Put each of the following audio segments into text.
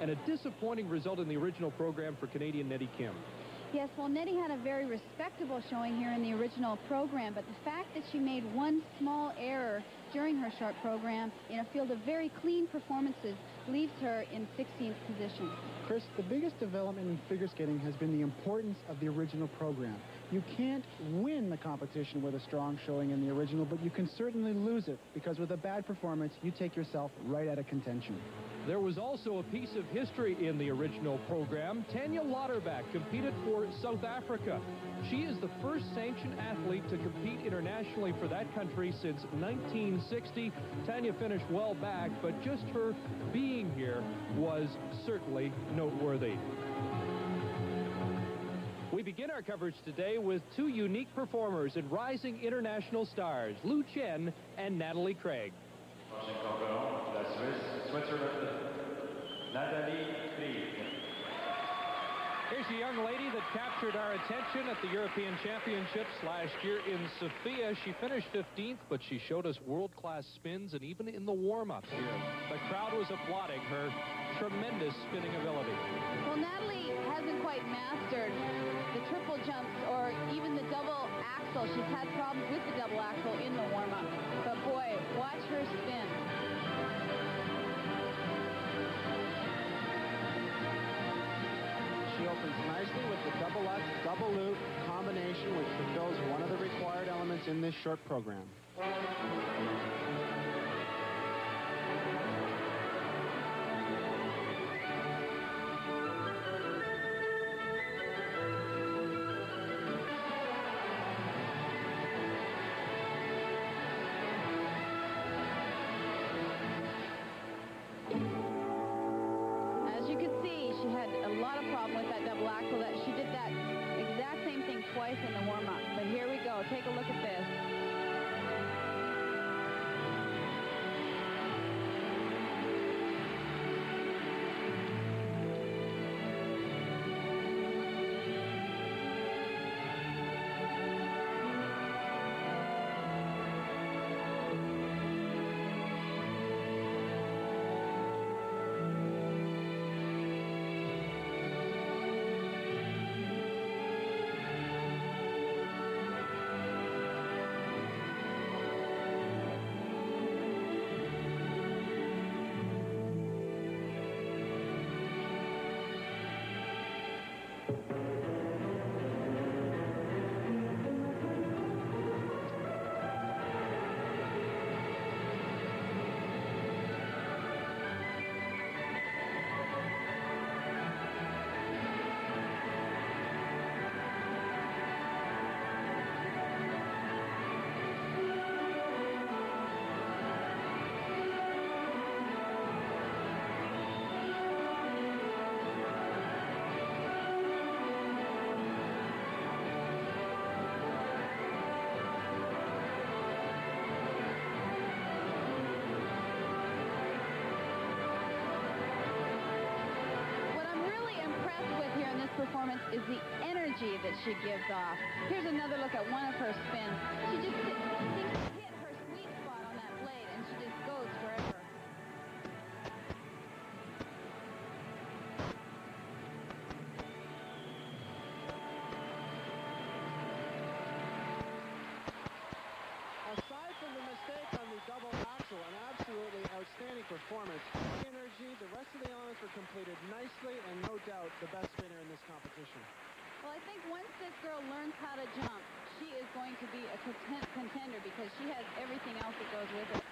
and a disappointing result in the original program for Canadian Nettie Kim. Yes, well, Nettie had a very respectable showing here in the original program, but the fact that she made one small error during her short program in a field of very clean performances leaves her in 16th position. Chris, the biggest development in figure skating has been the importance of the original program. You can't win the competition with a strong showing in the original, but you can certainly lose it, because with a bad performance, you take yourself right out of contention. There was also a piece of history in the original program. Tanya Lauterbach competed for South Africa. She is the first sanctioned athlete to compete internationally for that country since 1960. Tanya finished well back, but just her being here was certainly noteworthy. We begin our coverage today with two unique performers and rising international stars, Lu Chen and Natalie Craig. Switzerland, Natalie Craig. Here's a young lady that captured our attention at the European Championships last year in Sofia. She finished 15th, but she showed us world-class spins, and even in the warm-ups here, the crowd was applauding her tremendous spinning ability. Well, Natalie hasn't quite mastered the triple jumps or even the double axel. She's had problems with the double axel in the warm-up. But boy, watch her spin. She opens nicely with the double Lutz, double loop combination, which fulfills one of the required elements in this short program. Twice in the warm-up. But here we go. Take a look at this. Performance is the energy that she gives off. Here's another look at one of her spins. She just seems to hit her sweet spot on that blade, and she just goes forever. Aside from the mistake on the double axel, an absolutely outstanding performance. The energy, the rest of the elements were completed nicely, and no doubt the best spinner in this competition. Well, I think once this girl learns how to jump, she is going to be a contender because she has everything else that goes with it.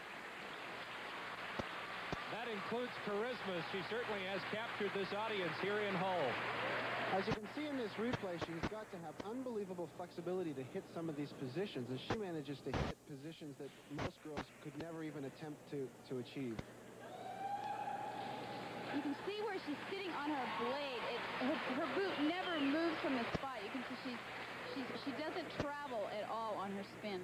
That includes charisma. She certainly has captured this audience here in Hull. As you can see in this replay, she's got to have unbelievable flexibility to hit some of these positions, and she manages to hit positions that most girls could never even attempt to achieve. You can see where she's sitting on her blade. Her boot never moves from the spot. You can see she doesn't travel at all on her spin.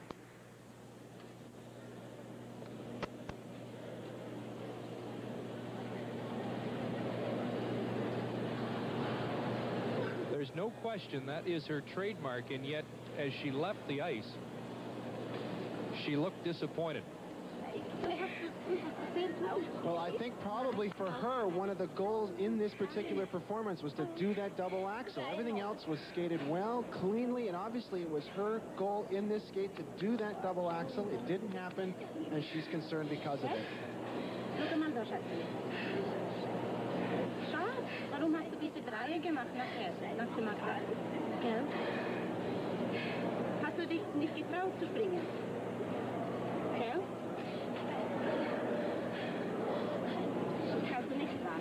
There's no question that is her trademark, and yet as she left the ice, she looked disappointed. Well, I think probably for her, one of the goals in this particular performance was to do that double axel. Everything else was skated well, cleanly, and obviously it was her goal in this skate to do that double axel. It didn't happen, and she's concerned because of it. Warum hast du diese Dreie gemacht nachher, nach dem Abschluss? Gell? Hast du dich nicht getraut zu springen? Gell? Kannst du nicht fahren.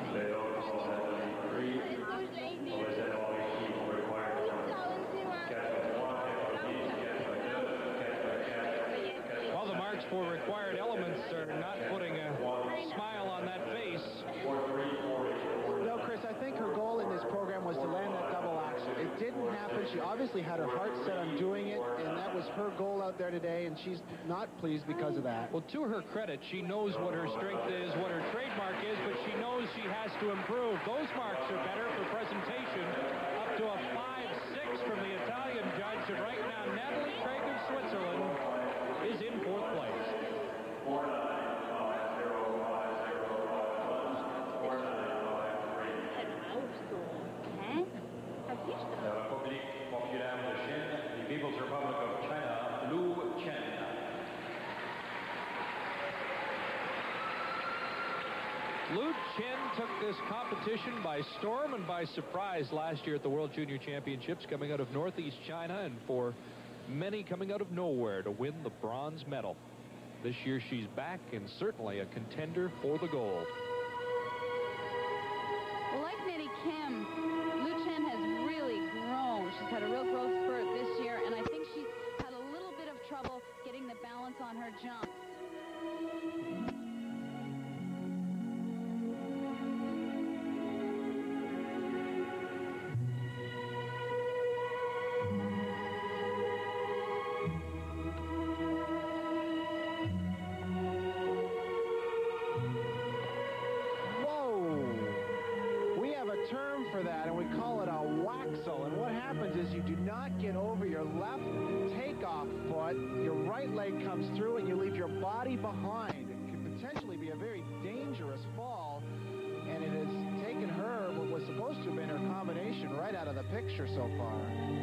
Well, the marks for required elements are not putting a smile on that face. No, Chris, I think her goal in this program was to land that double axel. It didn't happen. She obviously had her heart set on doing it, and that was her goal out there today, and she's not pleased because of that. Well, to her credit, she knows what her strength is, what her trademark is, but she knows she has to improve. Those marks are better for presentation. Up to a 5-6 from the Italian judge, and right now, Natalie Craig of Switzerland is in 4th place. La République populaire de Chine, the People's Republic of China, Lu Chen. Lu Chen took this competition by storm and by surprise last year at the World Junior Championships, coming out of Northeast China, and for many coming out of nowhere to win the bronze medal. This year she's back and certainly a contender for the gold. Well, like Nettie Kim, Lu Chen has really grown. She's had a real growth spurt this year, and I think she's had a little bit of trouble getting the balance on her jumps. For that, and we call it a waxel. And what happens is you do not get over your left takeoff foot, your right leg comes through, and you leave your body behind. It could potentially be a very dangerous fall, and it has taken her, what was supposed to have been her combination, right out of the picture so far.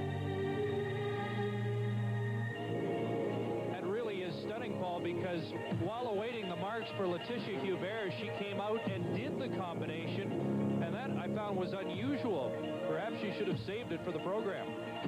That really is stunning, Paul, because while awaiting the marks for Letitia Hubert, she came out and did the combination. And that I found was unusual. Perhaps she should have saved it for the program.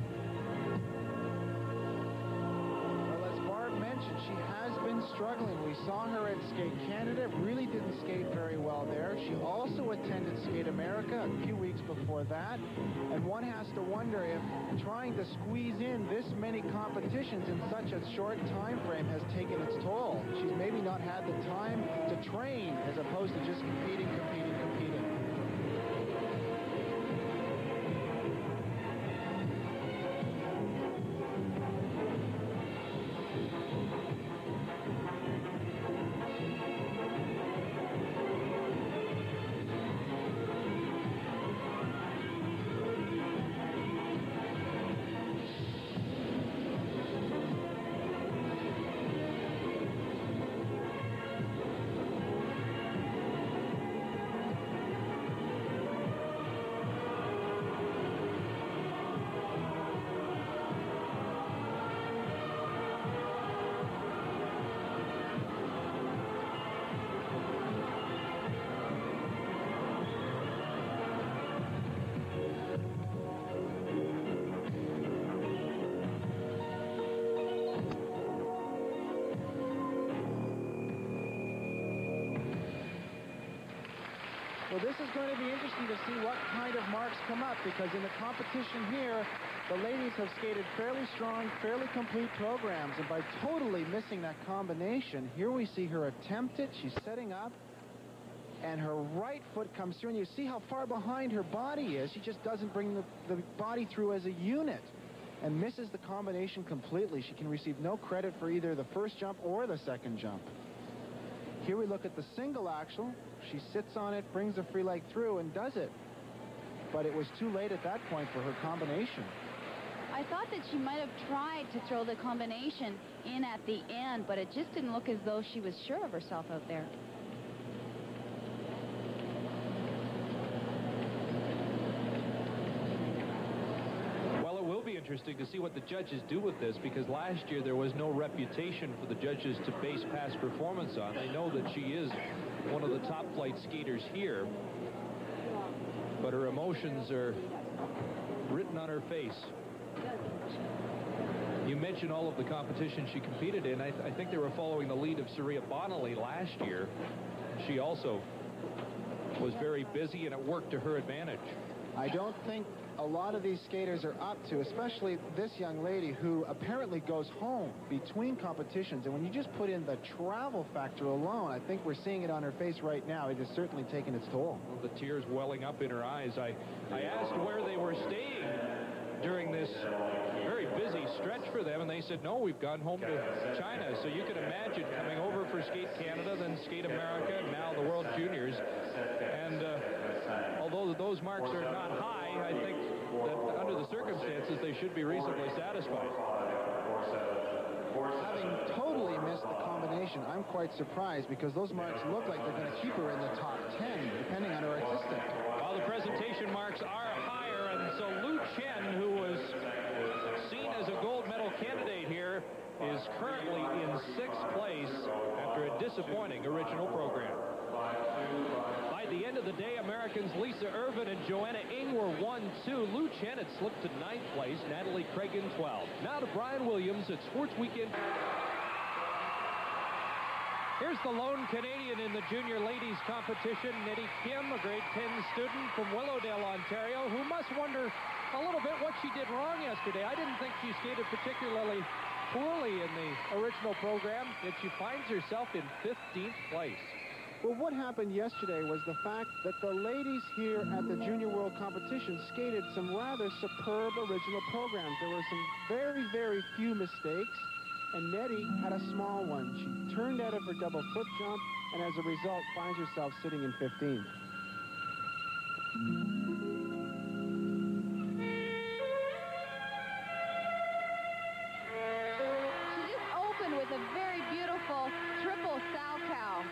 Well, as Barb mentioned, she has been struggling. We saw her at Skate Canada, really didn't skate very well there. She also attended Skate America a few weeks before that. And one has to wonder if trying to squeeze in this many competitions in such a short time frame has taken its toll. She's maybe not had the time to train as opposed to just competing. Well, this is going to be interesting to see what kind of marks come up, because in the competition here, the ladies have skated fairly strong, fairly complete programs, and by totally missing that combination, here we see her attempt it. She's setting up, and her right foot comes through, and you see how far behind her body is. She just doesn't bring the body through as a unit and misses the combination completely. She can receive no credit for either the first jump or the second jump. Here we look at the single axel. She sits on it, brings the free leg through, and does it. But it was too late at that point for her combination. I I thought that she might have tried to throw the combination in at the end, but it just didn't look as though she was sure of herself out there. Well, it will be interesting to see what the judges do with this, because last year there was no reputation for the judges to base past performance on. They know that she is one of the top flight skaters here, but her emotions are written on her face. You mentioned all of the competition she competed in. I think they were following the lead of Saria Bonali last year. She also was very busy, and it worked to her advantage. I don't think a lot of these skaters are up to, especially this young lady who apparently goes home between competitions. And when you just put in the travel factor alone, I think we're seeing it on her face right now. It has certainly taken its toll. Well, the tears welling up in her eyes. I asked where they were staying during this very busy stretch for them, and they said, no, we've gone home to China. So you can imagine coming over for Skate Canada, then Skate America, and now the World Juniors. And although those marks are not high, I think that under the circumstances, they should be reasonably satisfied. Having totally missed the combination, I'm quite surprised, because those marks look like they're going to keep her in the top 10, depending on her artistic. Well, the presentation marks are higher, and so Lu Chen, who was seen as a gold medal candidate here, is currently in 6th place after a disappointing original program. By the end of the day, Americans Lisa Irvin and Joanna Ng were 1-2. Lu Chen had slipped to 9th place, Natalie Craig in 12th. Now to Brian Williams at Sports Weekend. Here's the lone Canadian in the junior ladies competition, Nettie Kim, a grade 10 student from Willowdale, Ontario, who must wonder a little bit what she did wrong yesterday. I didn't think she skated particularly poorly in the original program, yet she finds herself in 15th place. Well, what happened yesterday was the fact that the ladies here at the Junior World Competition skated some rather superb original programs. There were some very, very few mistakes, and Nettie had a small one. She turned out of her double flip jump, and as a result finds herself sitting in 15th. She just opened with a very beautiful triple Salchow.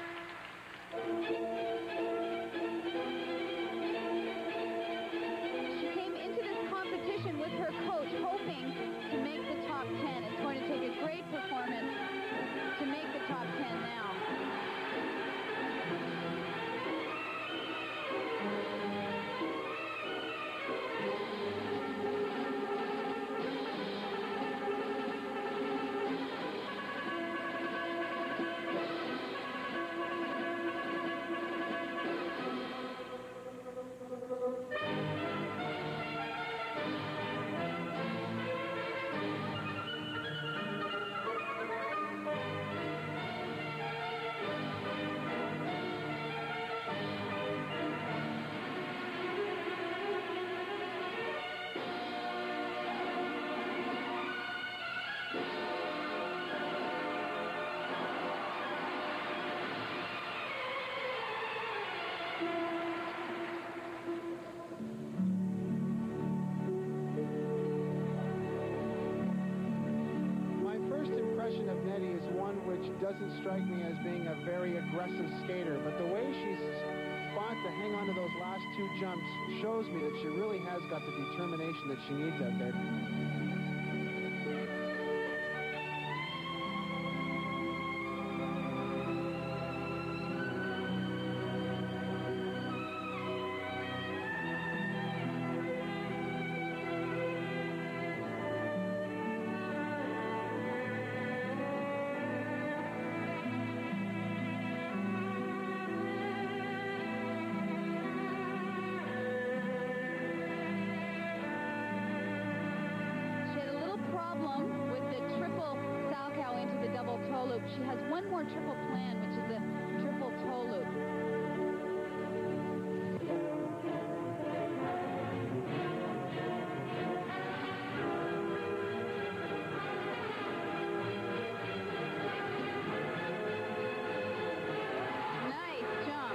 She came into this competition with her coach hoping to make the top 10. It's going to take a great performance to make the top 10 now. Of Nettie is one which doesn't strike me as being a very aggressive skater, but the way she's fought to hang on to those last 2 jumps shows me that she really has got the determination that she needs out there. She has one more triple plan, which is the triple toe loop. Nice jump.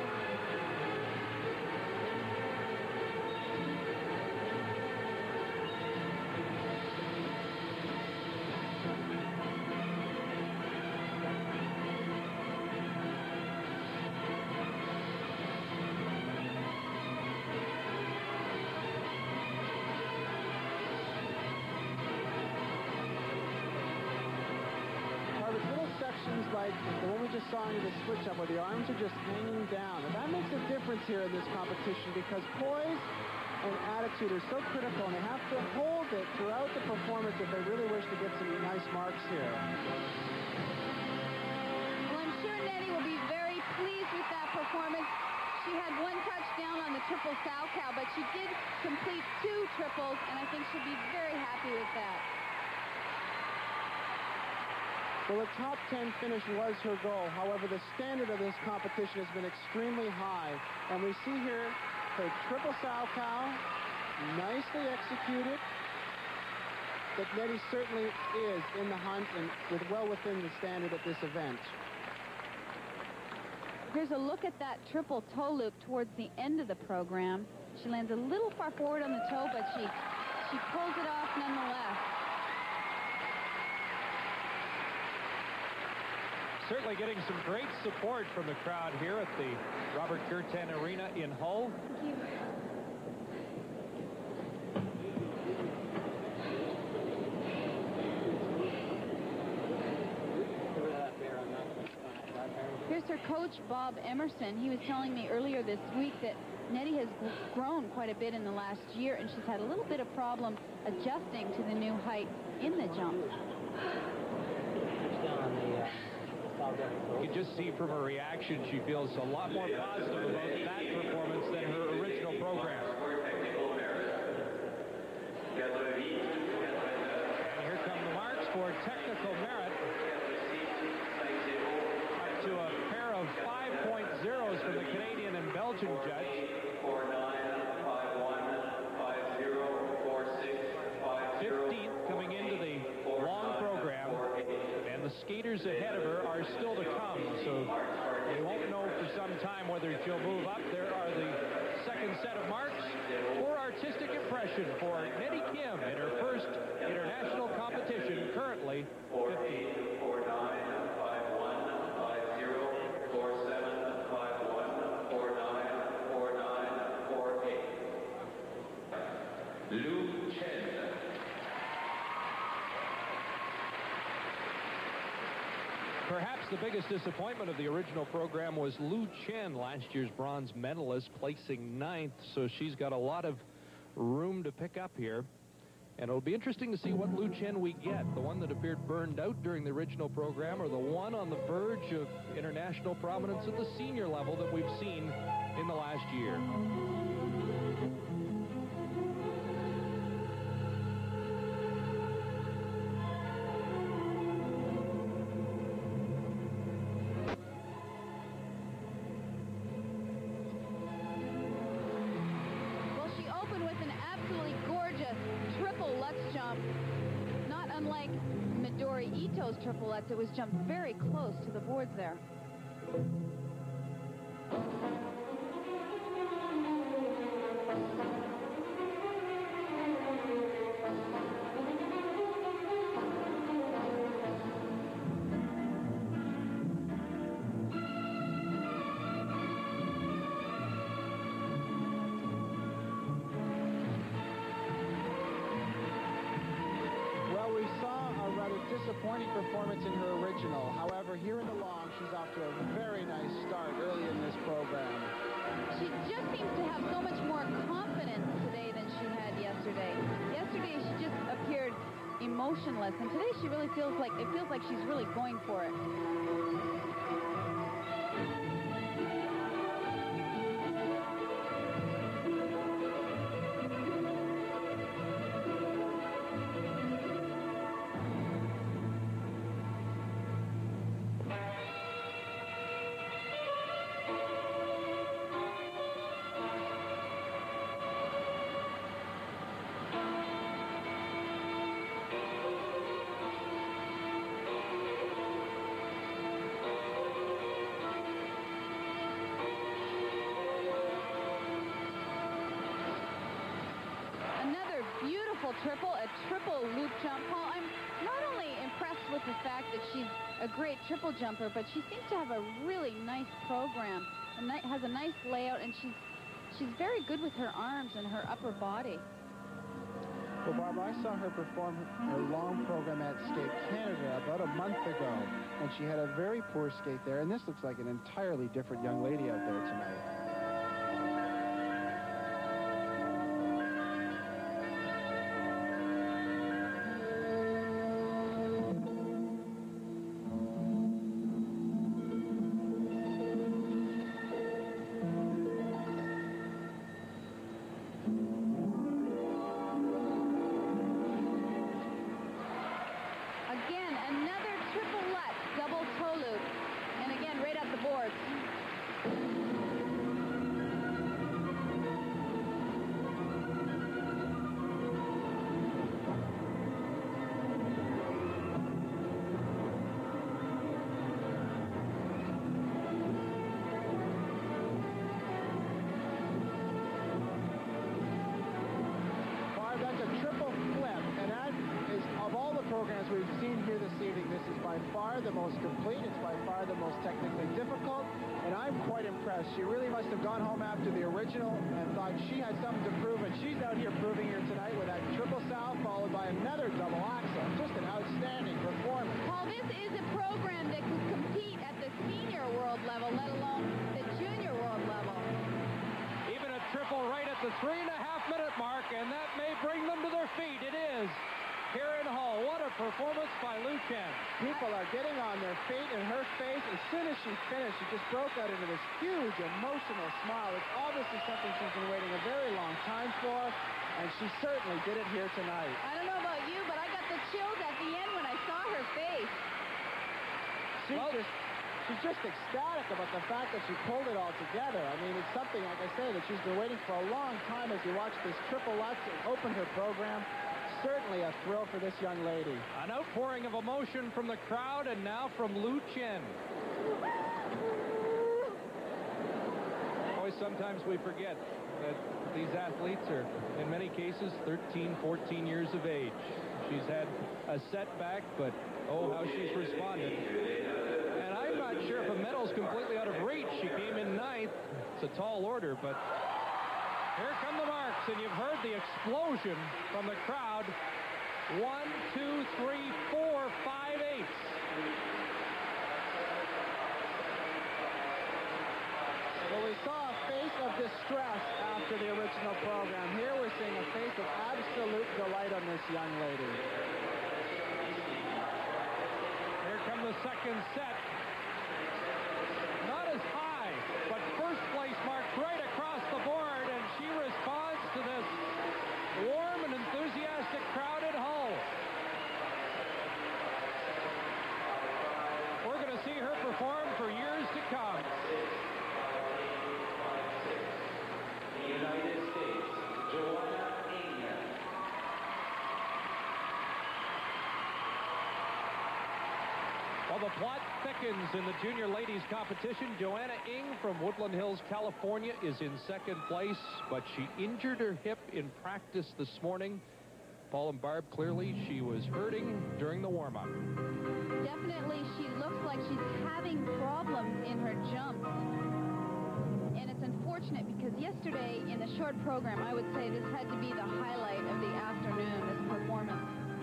like the one we just saw into the switch-up where the arms are just hanging down. And that makes a difference here in this competition because poise and attitude are so critical, and they have to hold it throughout the performance if they really wish to get some nice marks here. Well, I'm sure Nettie will be very pleased with that performance. She had one touchdown on the triple Salchow, but she did complete 2 triples, and I think she'll be very happy with that. Well, a top 10 finish was her goal. However, the standard of this competition has been extremely high. And we see here her triple Salchow, nicely executed. That Nettie certainly is in the hunt and well within the standard at this event. Here's a look at that triple toe loop towards the end of the program. She lands a little far forward on the toe, but she pulls it off nonetheless. Certainly getting some great support from the crowd here at the Robert Gurtan Arena in Hull. Thank you. Here's her coach, Bob Emerson. He was telling me earlier this week that Nettie has grown quite a bit in the last year, and she's had a little bit of problem adjusting to the new height in the jump. You can just see from her reaction she feels a lot more positive about that performance than her original program. And here come the marks for technical merit. Up to a pair of 5.0s from the Canadian and Belgian judge. 15th coming into the long program. The skaters ahead of her are still to come, so we won't know for some time whether she'll move up. There are the second set of marks for artistic impression for Nettie Kim in her first international competition, currently 15th. Lu Chen. Perhaps the biggest disappointment of the original program was Lu Chen, last year's bronze medalist, placing 9th, so she's got a lot of room to pick up here. And it'll be interesting to see what Lu Chen we get, the one that appeared burned out during the original program or the one on the verge of international prominence at the senior level that we've seen in the last year. Triplets. It was jumped very close to the boards there. Disappointing performance in her original. However, here in the long, she's off to a very nice start early in this program. She just seems to have so much more confidence today than she had yesterday. Yesterday, she just appeared emotionless, and today she really feels like she's really going for it. A triple loop jump. Paul, I'm not only impressed with the fact that she's a great triple jumper, but she seems to have a really nice program and has a nice layout, and she's very good with her arms and her upper body. Well, Barbara, I saw her perform her long program at Skate Canada about a month ago, and she had a very poor skate there, and this looks like an entirely different young lady out there tonight. Again, another triple Lutz, double toe loop. And again, right at the boards. Barb, that's a triple flip, and that is, of all the programs we've seen here this evening, this is by far the most complete. It's by far the most technically difficult, and I'm quite impressed. She really must have gone home after the original and thought she had something to prove, and she's out here proving here tonight with that triple sow followed by another double axel. Just an outstanding performance. Paul, this is a program that could compete at the senior world level, let alone the junior world level. Even a triple right at the 3.5-minute mark, and that may bring them to their feet. It is. Karen Hall, what a performance by Lu Chen. People are getting on their feet, and her face, as soon as she finished, she just broke out into this huge emotional smile. It's obviously something she's been waiting a very long time for, and she certainly did it here tonight. I don't know about you, but I got the chills at the end when I saw her face. She's just ecstatic about the fact that she pulled it all together. I mean, it's something, like I say, that she's been waiting for a long time as you watch this triple Lutz open her program. Certainly a thrill for this young lady. An outpouring of emotion from the crowd, and now from Lu Chen. Boy, sometimes we forget that these athletes are, in many cases, 13, 14 years of age. She's had a setback, but oh, how she's responded. And I'm not sure if a medal's completely out of reach. She came in 9th. It's a tall order, but here come the marks, and you've heard the explosion from the crowd. 1, 2, 3, 4, 5 eighths. Well, we saw a face of distress after the original program. Here we're seeing a face of absolute delight on this young lady. Here come the second set. Not as high, but first place marked right across the board, and she responds to this warm and enthusiastic crowd at Hull. We're going to see her perform for years to come. The United States, Joanna Ing. While the plot thickens in the junior ladies competition, Joanna Ing from Woodland Hills, California is in second place, but she injured her hip in practice this morning. Paul and Barb, clearly she was hurting during the warm-up. Definitely, she looks like she's having problems in her jumps. And it's unfortunate because yesterday in the short program, I would say this had to be the highlight of the afternoon, this performance.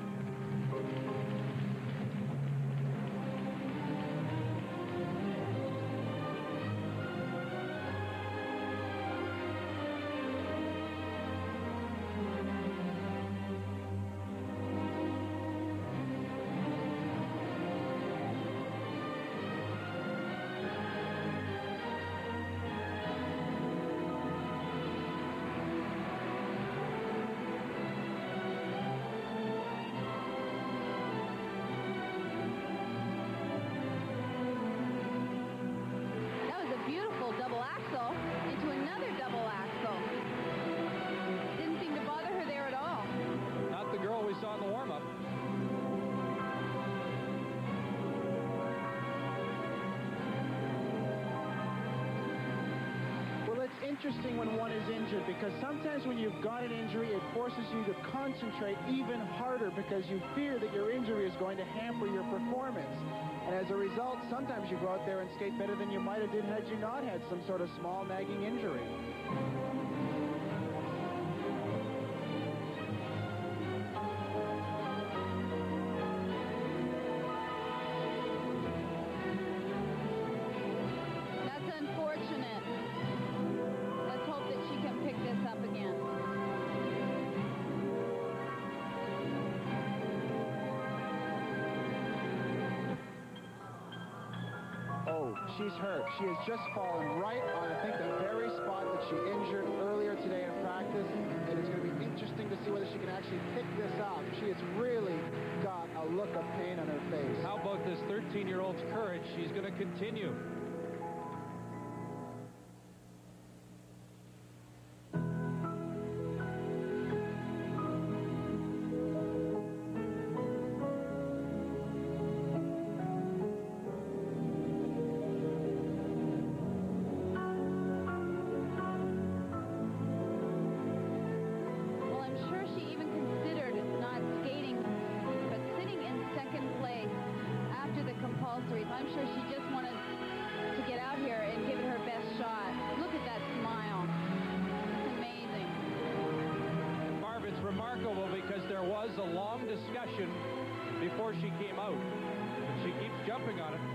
Interesting when one is injured, because sometimes when you've got an injury, it forces you to concentrate even harder because you fear that your injury is going to hamper your performance. And as a result, sometimes you go out there and skate better than you might have did had you not had some sort of small nagging injury. she's hurt. She has just fallen right on, I think, the very spot that she injured earlier today in practice. And it's going to be interesting to see whether she can actually pick this up. She has really got a look of pain on her face. How about this 13-year-old's courage? She's going to continue. I'm sure she just wanted to get out here and give it her best shot. Look at that smile. It's amazing. Barb, it's remarkable because there was a long discussion before she came out. She keeps jumping on it.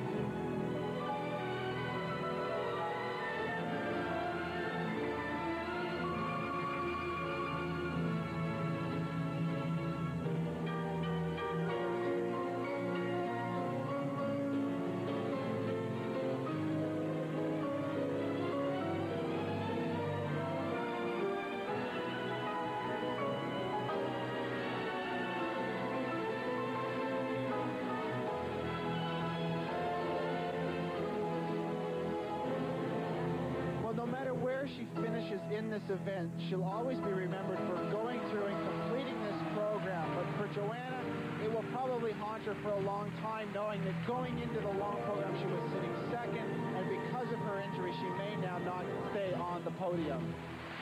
No matter where she finishes in this event, she'll always be remembered for going through and completing this program. But for Joanna, it will probably haunt her for a long time, knowing that going into the long program, she was sitting second, and because of her injury, she may now not stay on the podium.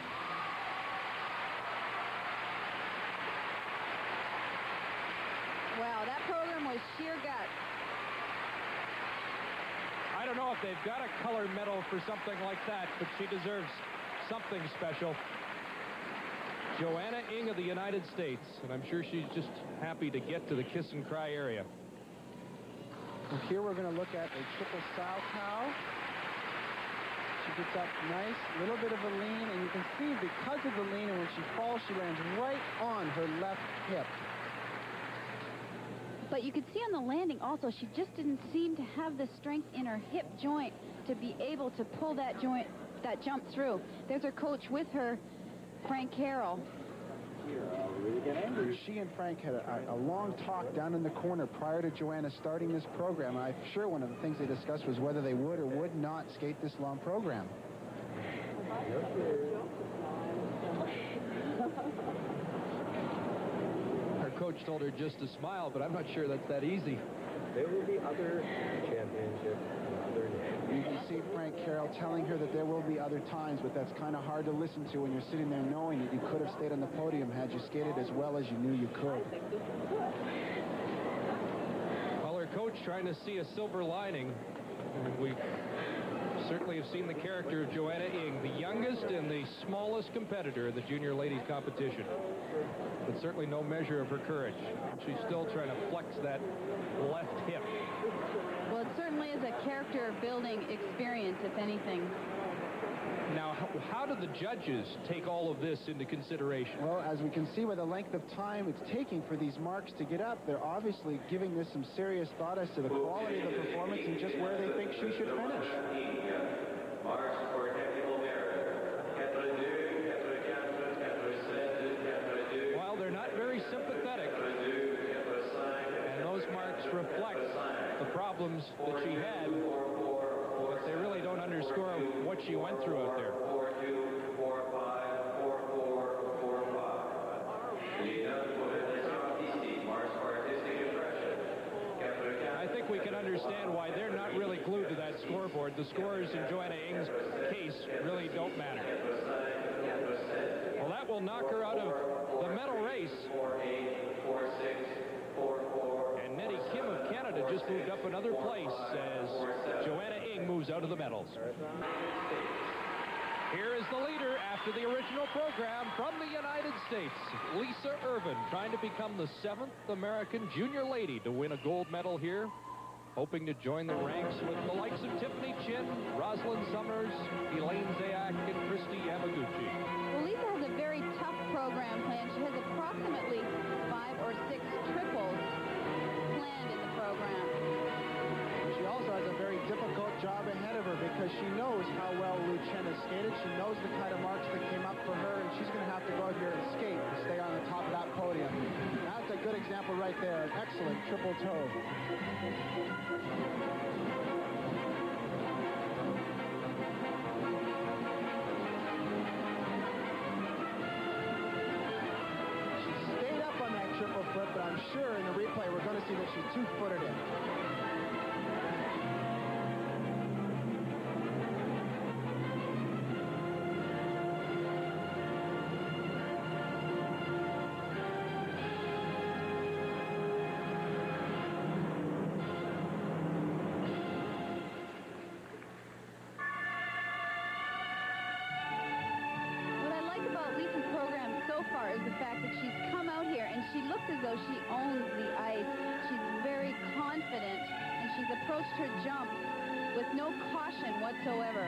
Wow, that program was sheer guts. I don't know if they've got a color medal for something like that, but she deserves something special. Joanna Ing of the United States, and I'm sure she's just happy to get to the kiss and cry area. And here we're going to look at a triple Salchow. She gets up nice, little bit of a lean, and you can see because of the lean, and when she falls, she lands right on her left hip. But you could see on the landing also, she just didn't seem to have the strength in her hip joint to be able to pull that jump through. There's her coach with her, Frank Carroll. She and Frank had a long talk down in the corner prior to Joanna starting this program. I'm sure one of the things they discussed was whether they would or would not skate this long program. Coach told her just to smile, but I'm not sure that's that easy. There will be other championships and other names. You can see Frank Carroll telling her that there will be other times, but that's kind of hard to listen to when you're sitting there knowing that you could have stayed on the podium had you skated as well as you knew you could. Well, her coach trying to see a silver lining. And we certainly have seen the character of Joanna Ing, the youngest and the smallest competitor in the junior ladies competition. But certainly no measure of her courage. She's still trying to flex that left hip. Well, it certainly is a character-building experience, if anything. Now, how do the judges take all of this into consideration? Well, as we can see by the length of time it's taking for these marks to get up, they're obviously giving this some serious thought as to the quality of the performance and just where they think she should finish. While they're not very sympathetic, and those marks reflect the problems that she had, but they really don't underscore what she went through out there. I think we can understand why they're not really glued to that scoreboard. The scores in Joanna Ing's case really don't matter. Well, that will knock her out of the medal race. And Nettie Kim of Canada just moved up another place as Joanna Ing moves out of the medals. Here is the leader after the original program from the United States, Lisa Irvin, trying to become the 7th American junior lady to win a gold medal here, hoping to join the ranks with the likes of Tiffany Chin, Rosalind Summers, Elaine Zayak, and Christy Yamaguchi. Well, Lisa has a very tough program planned. She has approximately 5 or 6 triples planned in the program. She also has a very difficult job right there. An excellent triple toe. She stayed up on that triple flip, but I'm sure in the replay we're going to see that she two-footed it. As though she owns the ice. She's very confident, and she's approached her jump with no caution whatsoever.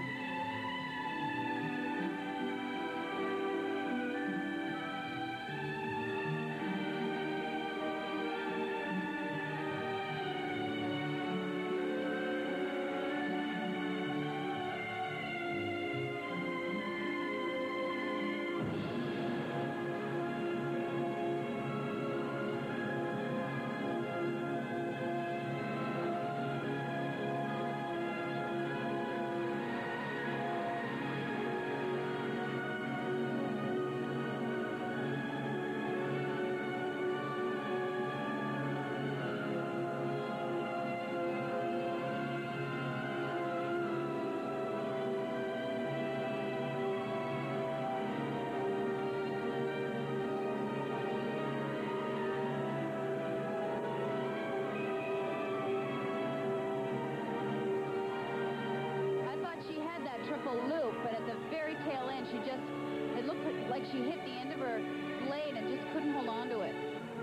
Loop, but at the very tail end, it looked like she hit the end of her blade and just couldn't hold on to it.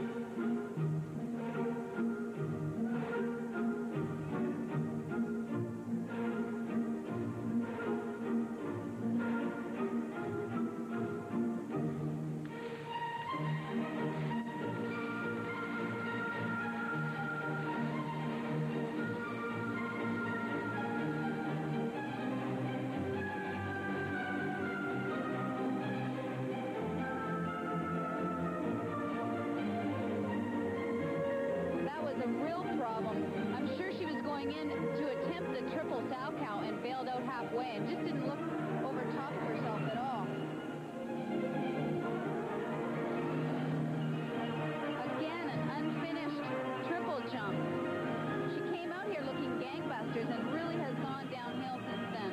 I'm sure she was going in to attempt the triple Salchow and bailed out halfway and just didn't look over top of herself at all. Again, an unfinished triple jump. She came out here looking gangbusters and really has gone downhill since then.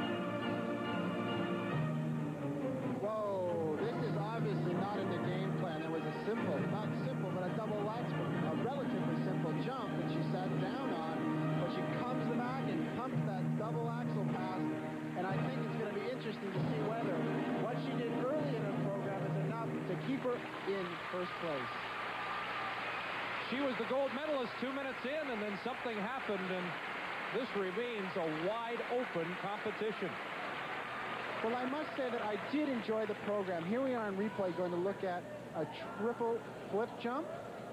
Whoa, this is obviously not in the game plan. There was a simple, not simple, but a double latch, a relatively simple jump that she sat down on, but she comes back and pumps that double axle pass, and I think it's going to be interesting to see whether what she did early in her program is enough to keep her in first place. She was the gold medalist 2 minutes in, and then something happened, and this remains a wide-open competition. Well, I must say that I did enjoy the program. Here we are in replay going to look at a triple flip jump.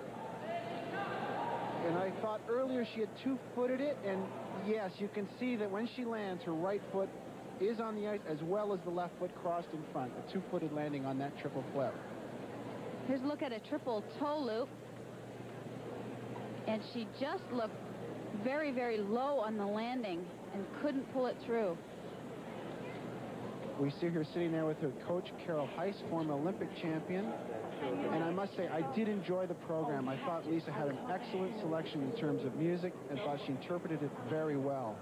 And I thought earlier she had two-footed it, and yes, you can see that when she lands, her right foot is on the ice as well as the left foot crossed in front. A two-footed landing on that triple flip. Here's a look at a triple toe loop. And she just looked very, very low on the landing and couldn't pull it through. We see her sitting there with her coach, Carol Heiss, former Olympic champion. And I must say, I did enjoy the program. I thought Lisa had an excellent selection in terms of music and thought she interpreted it very well.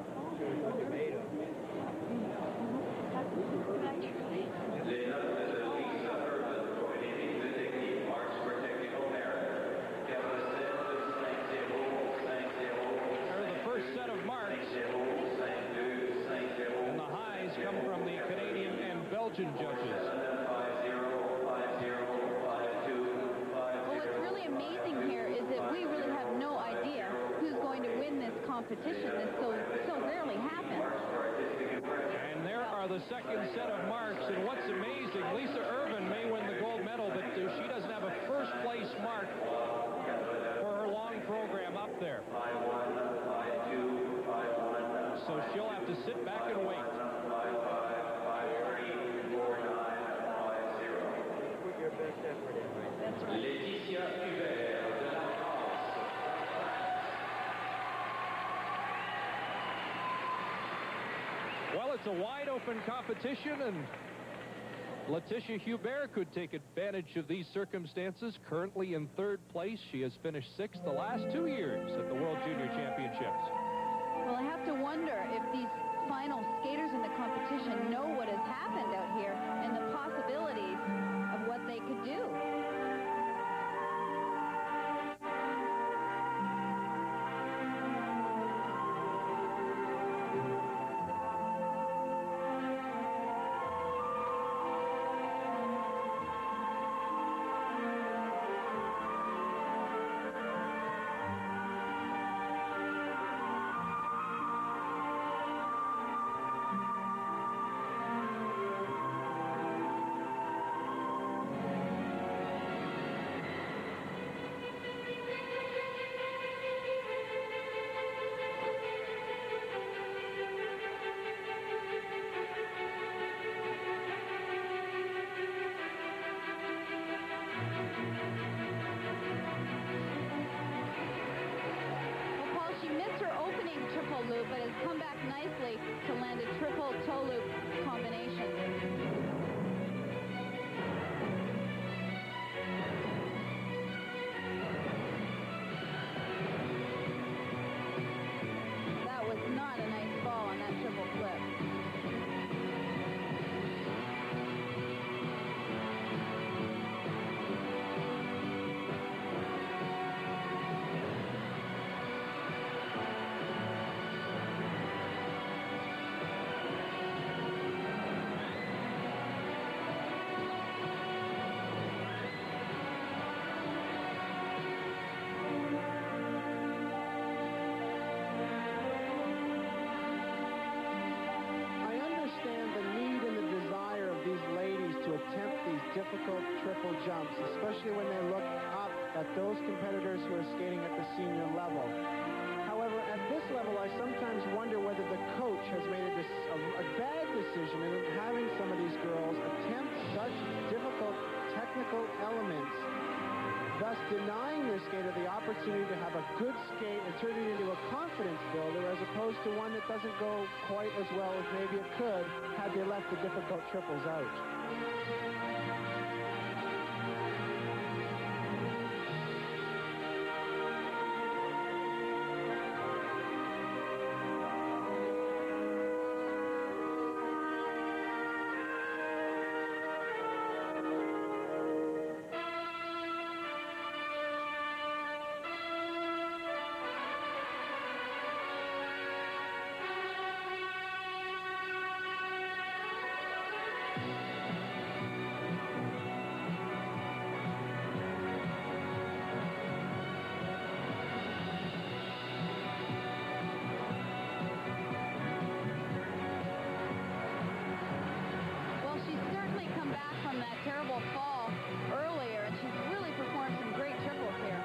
The first set of marks, and the highs come from the Canadian and Belgian judges. Competition that so rarely happens. And there are the second set of marks, and what's amazing, Lisa Irvin may win the gold medal, but she doesn't have a first place mark for her long program up there. So she'll have to sit back and wait. Laetitia Hubert de la It's a wide-open competition, and Letitia Hubert could take advantage of these circumstances. Currently in third place, she has finished sixth the last 2 years at the World Junior Championships. Well, I have to wonder if these final skaters in the competition know what has happened out here and the possibilities of what they could do. Loop, but has come back nicely to land a triple toe loop combination. That was not a nice fall on that triple flip. Difficult triple jumps, especially when they look up at those competitors who are skating at the senior level. However, at this level, I sometimes wonder whether the coach has made a bad decision in having some of these girls attempt such difficult technical elements, thus denying their skater the opportunity to have a good skate and turn it into a confidence builder, as opposed to one that doesn't go quite as well as maybe it could had they left the difficult triples out. Terrible fall earlier, and she's really performed some great triples here.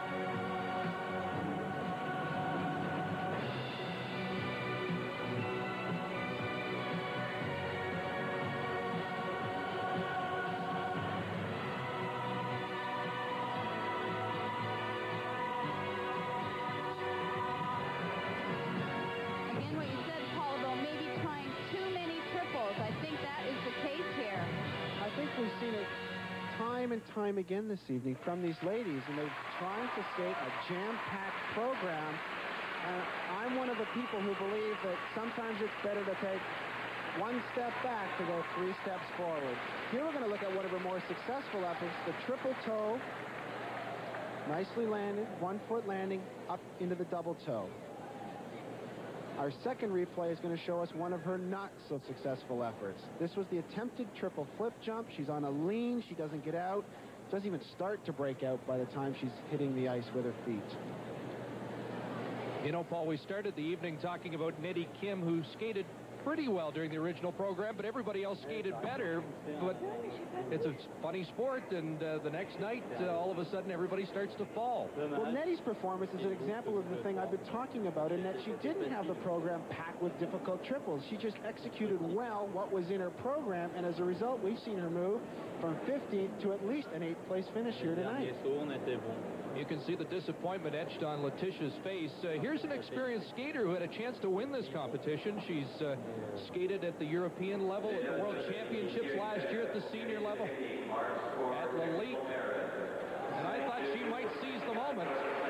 Again, what you said, Paul, about maybe trying too many triples. I think that is the case here. I think we've seen it time and time again this evening from these ladies, and they're trying to skate a jam-packed program. And I'm one of the people who believe that sometimes it's better to take one step back to go 3 steps forward. Here we're going to look at one of her more successful efforts, the triple toe. Nicely landed, 1 foot landing up into the double toe. Our second replay is going to show us one of her not-so-successful efforts. This was the attempted triple flip jump. She's on a lean. She doesn't get out. Doesn't even start to break out by the time she's hitting the ice with her feet. You know, Paul, we started the evening talking about Nettie Kim, who skated pretty well during the original program, but everybody else skated better. But it's a funny sport, and the next night, all of a sudden, everybody starts to fall. Well, Nettie's performance is an example of the thing I've been talking about, in that she didn't have the program packed with difficult triples. She just executed well what was in her program, and as a result, we've seen her move from 15th to at least an 8th place finish here tonight. You can see the disappointment etched on Letitia's face. Here's an experienced skater who had a chance to win this competition. She's Skated at the European level, at the World Championships last year at the senior level, at Lille. And I thought she might seize the moment.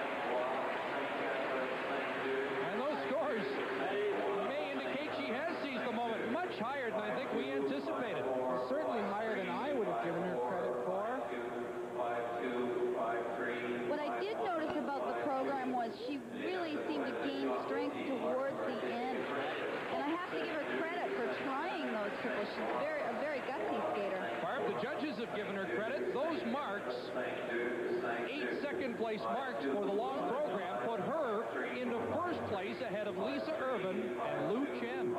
And those scores may indicate she has seized the moment much higher than I think we anticipated. Certainly higher than I would have given her credit for. What I did notice about the program was she really seemed to gain strength towards the end. And I have to give her credit for trying those triples. She's a very gutsy skater. Barb, the judges have given her credit. Those marks, 8 second-place marks for the long program, put her into first place ahead of Lisa Irvin and Lu Chen.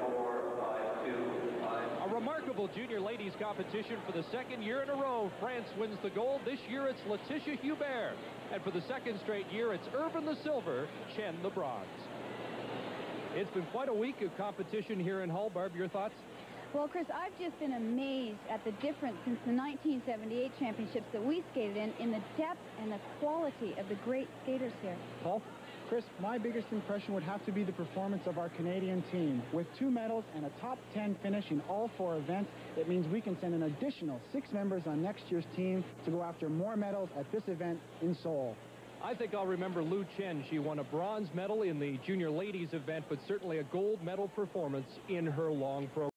A remarkable junior ladies competition for the second year in a row. France wins the gold. This year it's Letitia Hubert. And for the second straight year, it's Irvin the silver, Chen the bronze. It's been quite a week of competition here in Hull. Barb, your thoughts? Well, Chris, I've just been amazed at the difference since the 1978 championships that we skated in the depth and the quality of the great skaters here. Paul? Chris, my biggest impression would have to be the performance of our Canadian team. With 2 medals and a top 10 finish in all 4 events, it means we can send an additional 6 members on next year's team to go after more medals at this event in Seoul. I think I'll remember Lu Chen. She won a bronze medal in the junior ladies event, but certainly a gold medal performance in her long program.